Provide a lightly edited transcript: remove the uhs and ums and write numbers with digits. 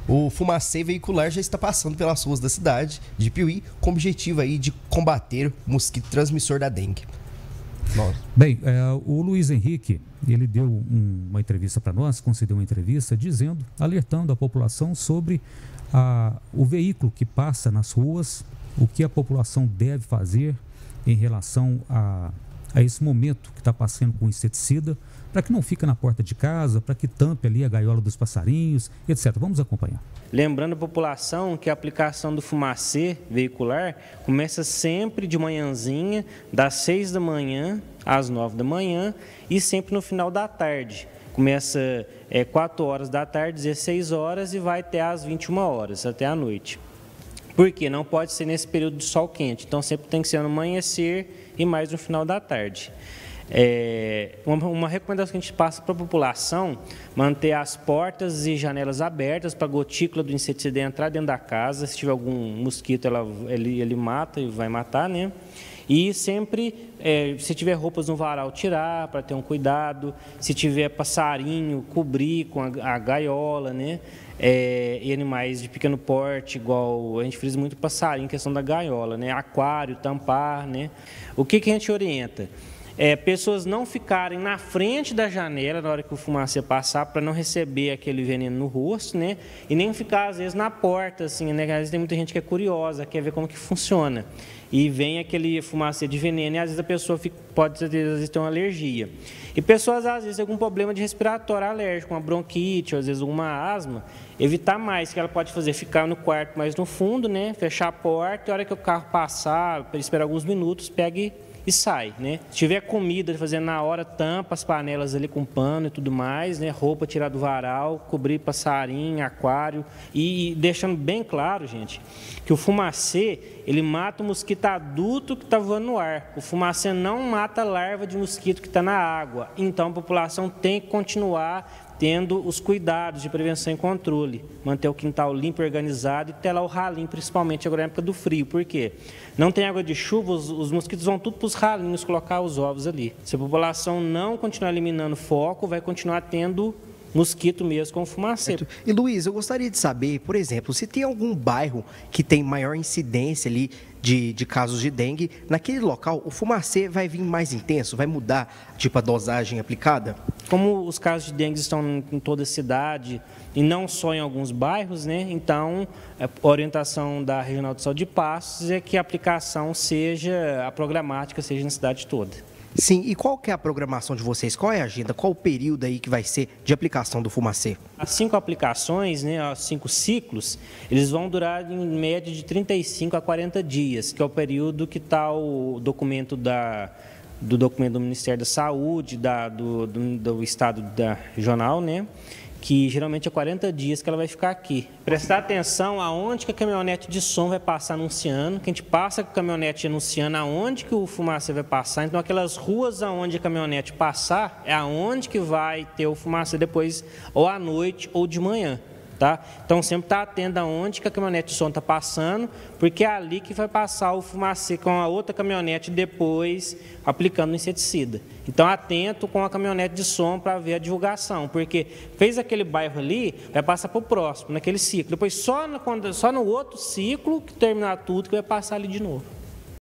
O fumacê veicular já está passando pelas ruas da cidade de Piuí com o objetivo aí de combater o mosquito transmissor da dengue. Nossa. Bem, o Luiz Henrique, ele deu uma entrevista para nós, concedeu uma entrevista dizendo, alertando a população sobre o veículo que passa nas ruas, o que a população deve fazer em relação a esse momento que está passando com inseticida, para que não fique na porta de casa, para que tampe ali a gaiola dos passarinhos, etc. Vamos acompanhar. Lembrando a população que a aplicação do fumacê veicular começa sempre de manhãzinha, das 6 da manhã às 9 da manhã e sempre no final da tarde. Começa 4 horas da tarde, 16 horas e vai até às 21 horas, até a noite. Por quê? Não pode ser nesse período de sol quente, então sempre tem que ser no amanhecer e mais no final da tarde. Uma recomendação que a gente passa para a população, manter as portas e janelas abertas para a gotícula do inseticida entrar dentro da casa. Se tiver algum mosquito, ele mata e vai matar, né? E sempre, se tiver roupas no varal, tirar para ter um cuidado. Se tiver passarinho, cobrir com a gaiola, né? E animais de pequeno porte, igual a gente frisa muito passarinho, questão da gaiola, né? Aquário, tampar, né? O que a gente orienta? Pessoas não ficarem na frente da janela na hora que o fumacê passar para não receber aquele veneno no rosto, né? E nem ficar, às vezes, na porta, assim, né? Às vezes tem muita gente que é curiosa, quer ver como que funciona. E vem aquele fumacê de veneno e, às vezes, a pessoa pode, às vezes, ter uma alergia. E pessoas, às vezes, têm algum problema de respiratório alérgico, uma bronquite, ou, às vezes, uma asma. Evitar mais, que ela pode fazer, ficar no quarto mais no fundo, né? Fechar a porta, e a hora que o carro passar, esperar alguns minutos, pegue e sai, né? Se tiver comida, fazer na hora, tampa as panelas ali com pano e tudo mais, né? Roupa tirar do varal, cobrir passarinho, aquário e deixando bem claro, gente, que o fumacê, ele mata o mosquito adulto que está voando no ar. O fumacê não mata a larva de mosquito que está na água. Então, a população tem que continuar tendo os cuidados de prevenção e controle, manter o quintal limpo e organizado e telar o ralinho, principalmente agora na época do frio. Por quê? Não tem água de chuva, os mosquitos vão tudo para os ralinhos colocar os ovos ali. Se a população não continuar eliminando foco, vai continuar tendo mosquito mesmo com fumacê. E Luiz, eu gostaria de saber, por exemplo, se tem algum bairro que tem maior incidência ali de casos de dengue, naquele local o fumacê vai vir mais intenso, vai mudar tipo a dosagem aplicada? Como os casos de dengue estão em toda a cidade e não só em alguns bairros, né? Então a orientação da Regional de Saúde de Passos é que a aplicação seja, a programática seja na cidade toda. Sim, e qual que é a programação de vocês? Qual é a agenda? Qual o período aí que vai ser de aplicação do fumacê? As 5 aplicações, né, os 5 ciclos, eles vão durar em média de 35 a 40 dias, que é o período que está o documento do documento do Ministério da Saúde, do Estado da Regional, né? Que geralmente é 40 dias que ela vai ficar aqui. Prestar atenção aonde que a caminhonete de som vai passar anunciando, que a gente passa com a caminhonete anunciando aonde que o fumacê vai passar. Então, aquelas ruas aonde a caminhonete passar, é aonde que vai ter o fumacê depois, ou à noite ou de manhã. Tá? Então, sempre está atento aonde que a caminhonete de som está passando, porque é ali que vai passar o fumacê com a outra caminhonete depois aplicando o inseticida. Então, atento com a caminhonete de som para ver a divulgação, porque fez aquele bairro ali, vai passar para o próximo, naquele ciclo. Depois, só no outro ciclo, que terminar tudo, que vai passar ali de novo.